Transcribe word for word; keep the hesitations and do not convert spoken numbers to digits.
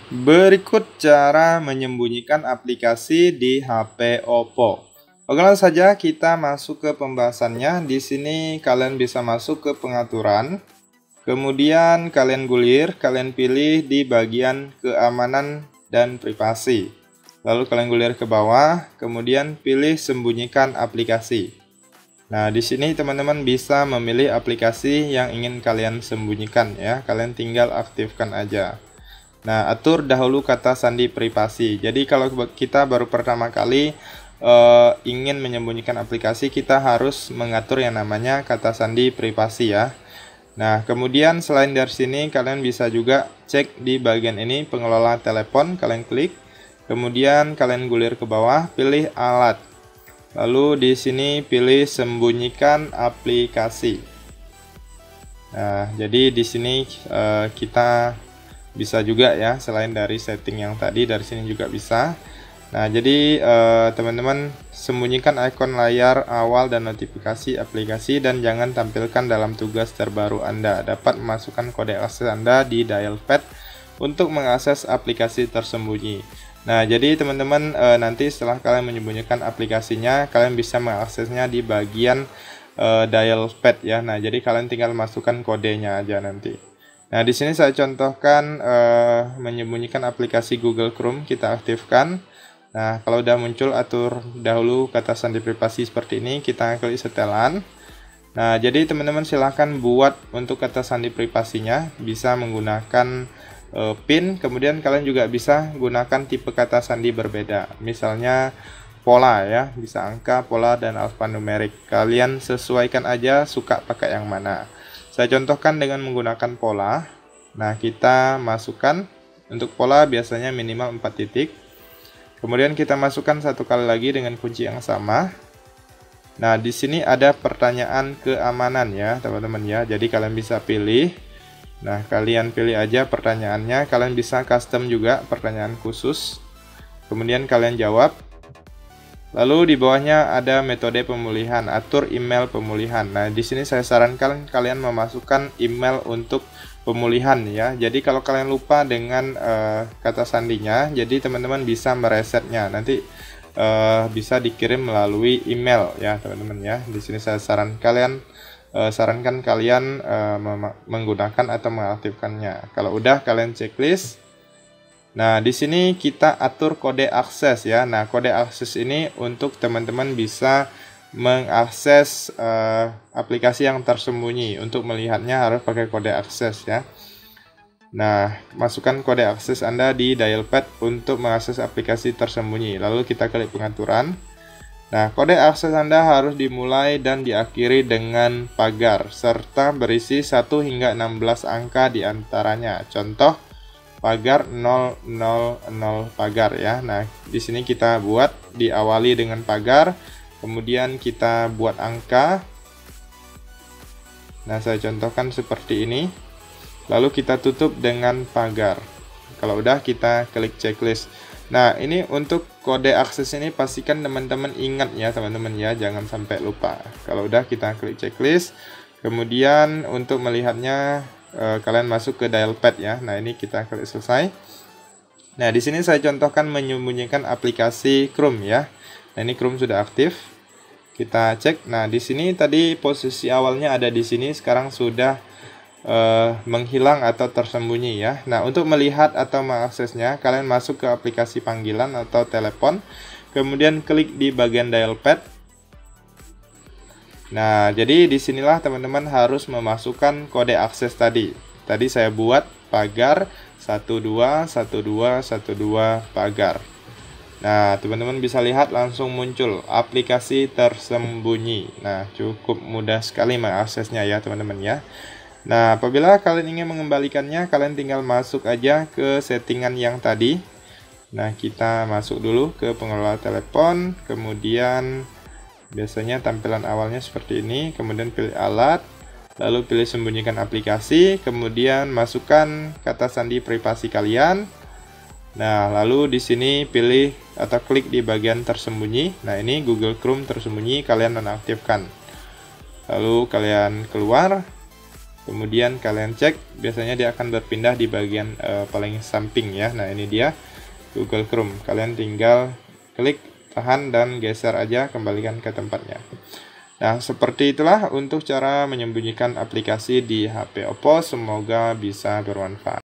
Berikut cara menyembunyikan aplikasi di H P Oppo. Oke, langsung saja kita masuk ke pembahasannya. Di sini kalian bisa masuk ke pengaturan. Kemudian kalian gulir, kalian pilih di bagian keamanan dan privasi. Lalu kalian gulir ke bawah, kemudian pilih sembunyikan aplikasi. Nah, di sini teman-teman bisa memilih aplikasi yang ingin kalian sembunyikan ya. Kalian tinggal aktifkan aja. Nah, atur dahulu kata sandi privasi. Jadi kalau kita baru pertama kali uh, ingin menyembunyikan aplikasi, kita harus mengatur yang namanya kata sandi privasi ya. Nah, kemudian selain dari sini kalian bisa juga cek di bagian ini pengelola telepon, kalian klik. Kemudian kalian gulir ke bawah, pilih alat. Lalu di sini pilih sembunyikan aplikasi. Nah, jadi di sini uh, kita bisa juga ya, selain dari setting yang tadi, dari sini juga bisa. Nah, jadi teman-teman eh, sembunyikan ikon layar awal dan notifikasi aplikasi, dan jangan tampilkan dalam tugas terbaru Anda. Dapat memasukkan kode akses Anda di dial pad untuk mengakses aplikasi tersembunyi. Nah, jadi teman-teman eh, nanti setelah kalian menyembunyikan aplikasinya, kalian bisa mengaksesnya di bagian eh, dial pad ya. Nah, jadi kalian tinggal masukkan kodenya aja nanti. Nah, di sini saya contohkan uh, menyembunyikan aplikasi Google Chrome, kita aktifkan. Nah, kalau udah muncul, atur dahulu kata sandi privasi seperti ini, kita klik setelan. Nah, jadi teman-teman silahkan buat untuk kata sandi privasinya, bisa menggunakan uh, PIN, kemudian kalian juga bisa gunakan tipe kata sandi berbeda. Misalnya pola ya, bisa angka, pola, dan alfanumerik. Kalian sesuaikan aja suka pakai yang mana. Saya contohkan dengan menggunakan pola. Nah, kita masukkan untuk pola biasanya minimal empat titik. Kemudian kita masukkan satu kali lagi dengan kunci yang sama. Nah, di sini ada pertanyaan keamanan ya, teman-teman ya. Jadi kalian bisa pilih. Nah, kalian pilih aja pertanyaannya. Kalian bisa custom juga pertanyaan khusus. Kemudian kalian jawab. Lalu di bawahnya ada metode pemulihan, atur email pemulihan. Nah, di sini saya sarankan kalian memasukkan email untuk pemulihan ya. Jadi kalau kalian lupa dengan uh, kata sandinya, jadi teman-teman bisa meresetnya. Nanti uh, bisa dikirim melalui email ya, teman-teman ya. Di sini saya saran kalian uh, sarankan kalian uh, menggunakan atau mengaktifkannya. Kalau udah, kalian checklist. Nah, di sini kita atur kode akses ya. Nah, kode akses ini untuk teman-teman bisa mengakses uh, aplikasi yang tersembunyi. Untuk melihatnya harus pakai kode akses ya. Nah, masukkan kode akses Anda di dial pad untuk mengakses aplikasi tersembunyi. Lalu kita klik pengaturan. Nah, kode akses Anda harus dimulai dan diakhiri dengan pagar serta berisi satu hingga enam belas angka di antaranya. Contoh pagar nol nol nol pagar ya. Nah, di sini kita buat diawali dengan pagar, kemudian kita buat angka. Nah, saya contohkan seperti ini. Lalu kita tutup dengan pagar. Kalau udah, kita klik checklist. Nah, ini untuk kode akses ini pastikan teman-teman ingat ya, teman-teman ya, jangan sampai lupa. Kalau udah, kita klik checklist. Kemudian untuk melihatnya Uh, kalian masuk ke dial pad ya. Nah, ini kita klik selesai. Nah, di sini saya contohkan menyembunyikan aplikasi Chrome ya. Nah, ini Chrome sudah aktif. Kita cek. Nah, di sini tadi posisi awalnya ada di sini, sekarang sudah uh, menghilang atau tersembunyi ya. Nah, untuk melihat atau mengaksesnya, kalian masuk ke aplikasi panggilan atau telepon, kemudian klik di bagian dial pad. Nah, jadi disinilah teman-teman harus memasukkan kode akses tadi. Tadi saya buat pagar satu dua satu dua satu dua pagar. Nah, teman-teman bisa lihat langsung muncul aplikasi tersembunyi. Nah, cukup mudah sekali mengaksesnya ya, teman-teman ya. Nah, apabila kalian ingin mengembalikannya, kalian tinggal masuk aja ke settingan yang tadi. Nah, kita masuk dulu ke pengelola telepon, kemudian biasanya tampilan awalnya seperti ini, kemudian pilih alat, lalu pilih sembunyikan aplikasi, kemudian masukkan kata sandi privasi kalian. Nah, lalu di sini pilih atau klik di bagian tersembunyi. Nah, ini Google Chrome tersembunyi, kalian nonaktifkan. Lalu kalian keluar. Kemudian kalian cek, biasanya dia akan berpindah di bagian uh, paling samping ya. Nah, ini dia Google Chrome. Kalian tinggal klik, tahan, dan geser aja, kembalikan ke tempatnya. Nah, seperti itulah untuk cara menyembunyikan aplikasi di H P Oppo. Semoga bisa bermanfaat.